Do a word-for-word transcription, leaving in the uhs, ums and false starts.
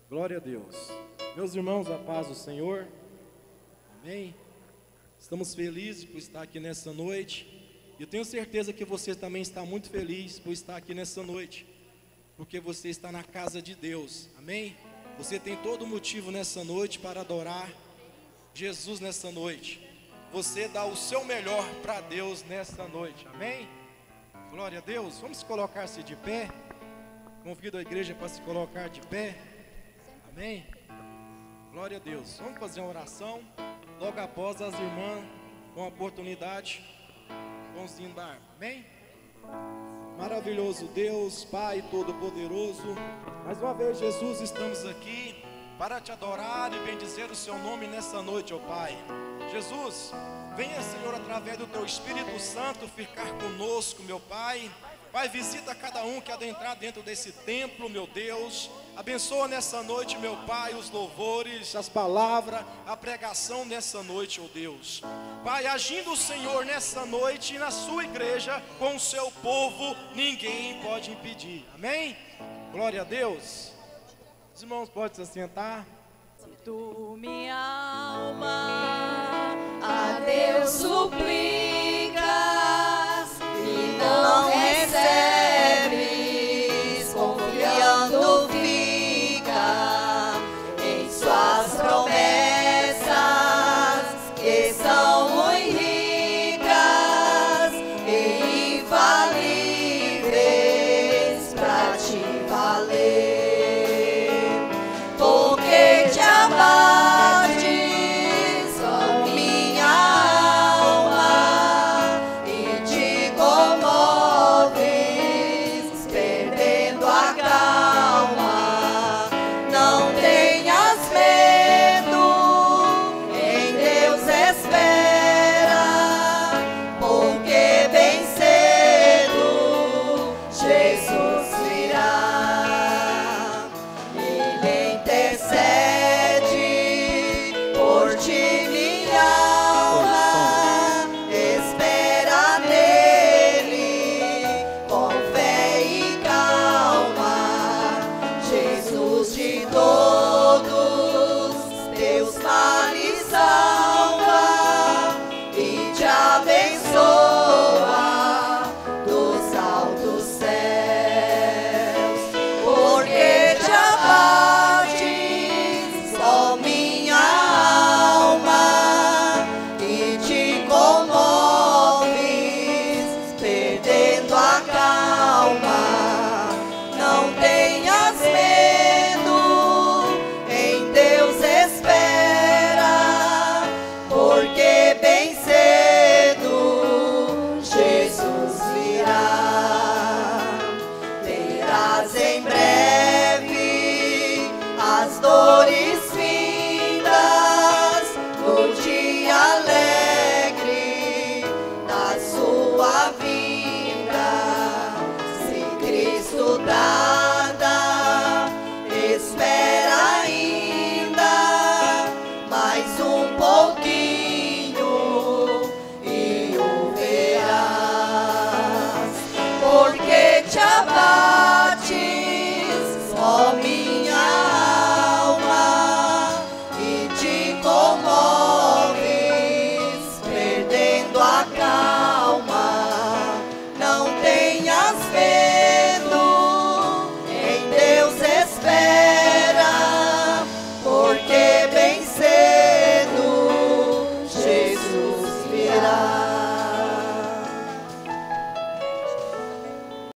Glória a Deus. Meus irmãos, a paz do Senhor. Amém. Estamos felizes por estar aqui nessa noite. E eu tenho certeza que você também está muito feliz por estar aqui nessa noite, porque você está na casa de Deus. Amém. Você tem todo motivo nessa noite para adorar Jesus nessa noite. Você dá o seu melhor para Deus nessa noite. Amém. Glória a Deus. Vamos colocar-se de pé. Convido a igreja para se colocar de pé. Amém. Glória a Deus. Vamos fazer uma oração. Logo após as irmãs, com a oportunidade, vão se embar. Amém. Maravilhoso Deus, Pai Todo-Poderoso, mais uma vez, Jesus, estamos aqui para te adorar e bendizer o seu nome nessa noite, ó Pai. Jesus, venha, Senhor, através do teu Espírito Santo ficar conosco, meu Pai. Pai, visita cada um que adentrar dentro desse templo, meu Deus. Abençoa nessa noite, meu Pai, os louvores, as palavras, a pregação nessa noite, ó Deus. Pai, agindo o Senhor nessa noite na sua igreja, com o seu povo, ninguém pode impedir. Amém? Glória a Deus. Os irmãos podem se assentar. Tu, minha alma, a Deus suplicas e não recebes, confiando fica em suas promessas, que são muito ricas e infalíveis pra te valer. Porque te abates com minha alma e te comoves, perdendo a calma. Não tenhas medo, em Deus espera, porque bem cedo Jesus virá. Ele intercede por ti, minha alma, espera nele com fé e calma. Jesus de todos teus males